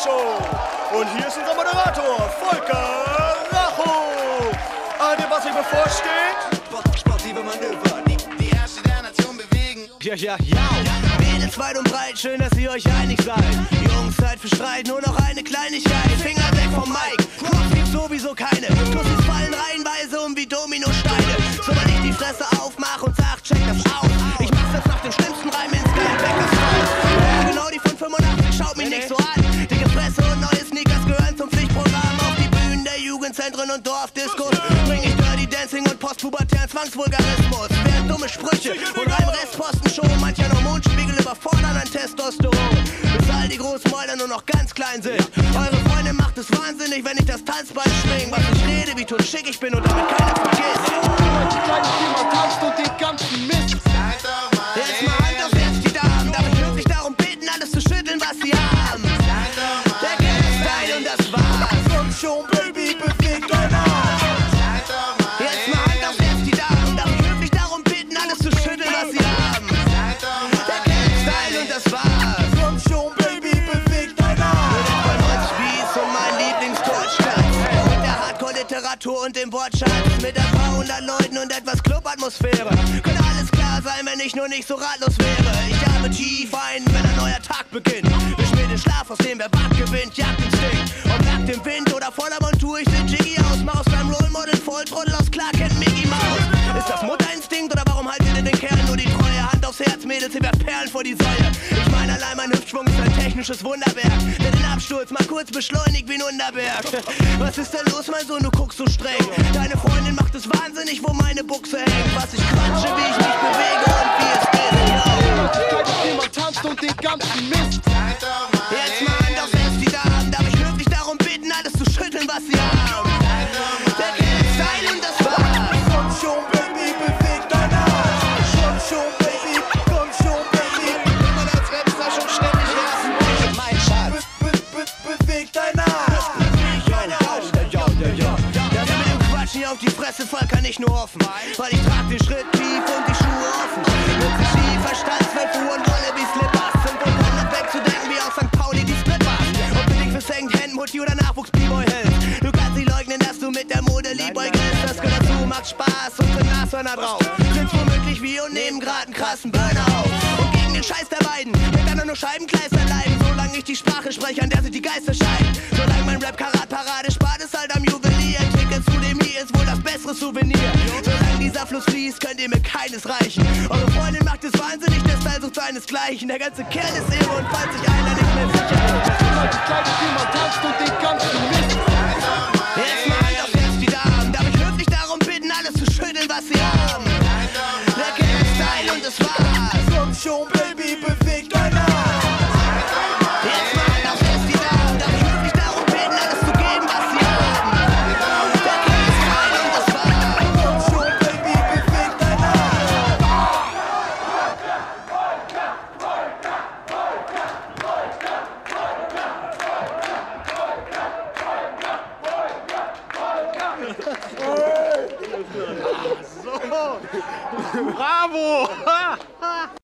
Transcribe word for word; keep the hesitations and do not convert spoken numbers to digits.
Show. Und hier ist unser Moderator, Volker Racho. Ahnt ihr, was euch bevorsteht? Sportive Manöver, die, die Herrscher der Nation bewegen. Ja, ja, ja. Mädels weit und breit, schön, dass ihr euch einig seid. Jungs, Zeit für Streit, nur noch eine Kleinigkeit. Finger weg vom Mike, Cross gibt's sowieso keine. Tussis fallen reihenweise um wie Dominosteine. Sobald ich die Fresse aufmach und sag, check das aus. Ich mach's jetzt nach dem schlimmsten Reim ins Geilbeckers Haus. Ja, genau die von fünfundachtzig, schaut mich nicht so an. Dicke Fresse und neue Sneakers gehören zum Pflichtprogramm. Auf die Bühnen der Jugendzentren und Dorfdiskos bring ich Dirty Dancing und postpubertären Zwangsvulgarismus. Während dumme Sprüche und Reimrestposten show mancher Hormonspiegel überfordern an Testosteron. Bis all die großen Mäuler nur noch ganz klein sind. Eure Freundin macht es wahnsinnig, wenn ich das Tanzbein schwing. Was ich rede, wie tot schick ich bin und damit keiner vergisst. Die kleine Firma tanzt und den ganzen Mist. Jetzt mal Hand auf jetzt die Damen. Darf ich wirklich darum bitten, alles zu schütteln, was sie haben? Der Gangstyle und das war's. Komm schon, Baby, bewegt euch Arsch. Jetzt mal Hand auf jetzt die Damen. Darf ich wirklich darum bitten, alles zu schütteln, was sie haben? Der Gangstyle und das war's. Komm schon, Baby, bewegt euch Arsch. Von uns Spieß und mein Lieblingstortschatz. Mit der Hardcore-Literatur und dem Wortschatz. Mit ein paar hundert Leuten und etwas Clubatmosphäre. Könnte alles klar sein, wenn ich nur nicht so ratlos wäre. Ich habe tief ein, wenn ein neuer Tag beginnt. Wisch mir den Schlaf, aus dem wer Bart gewinnt. Jagdinstinkt und jagt im Wind oder voller Montur. Ich seh Jiggy aus, mach aus meinem Role Model Volltrottel aus Clark Kent Mickey Mouse. Ist das Mutterinstinkt oder warum haltet ihr den Kerlen nur die Treue? Hand aufs Herz, Mädels, ihr werft Perlen vor die Säue. Ich meine, allein mein Hüftschwung ist ein technisches Wunderwerk, der den Absturz mal kurz beschleunigt wie Nunderberg. Was ist denn los, mein Sohn, du guckst so streng? Deine Freundin macht es wahnsinnig, wo meine Buchse hängt. Was ich quatsche, wie ich mich bewege und wie es ist. Die kleine Firma tanzt und den ganzen Mist. Jetzt mal Hand aufs Herz, die Damen. Darf ich höflich darum bitten, alles zu schütteln, was sie haben? Der Gangstyle und das war's. Komm schon, Baby, bewegt euch Arsch. Komm schon, Baby, komm schon, Baby. Man als Rapper schon ständig erst. Mein Schatz. Be be be bewegt euch Arsch. Ja, mit dem Quatsch nicht auf die Fresse, Volker, nicht nur offen. Weil ich trag den Schritt tief und die Schuhe offen. Mit sich nie Verstand, zwölf Uhr und Rolle wie Slippers. Sind wohl kaum noch wegzudenken wie aus Sankt Pauli die Strippers. Ob du dich für Secondhand, Mutti oder Nachwuchs-P-Boy hältst. Du kannst nicht leugnen, dass du mit der Mode liebäugelst. Das gehört dazu, macht Spaß und sind Nashörner drauf. Sind's womöglich wie und nehmen grad einen krassen Burner auf. Und gegen den Scheiß der beiden, mit dann nur Scheibenkleister leiden. Solange ich die Sprache spreche, an der sich die Geister scheiden. Solange mein Rap-Karat-Parade spart, ist halt am Juwelier. Entwickelt zudem hier ist wohl das bessere Souvenir. Solange dieser Fluss fließt, könnt ihr mir keines reichen. Eure Freundin macht es wahnsinnig, der Style sucht seinesgleichen. Der ganze Kerl ist irre und falls sich einer nicht mehr sicher ist. Die kleine Firma tanzt und den ganzen Mist.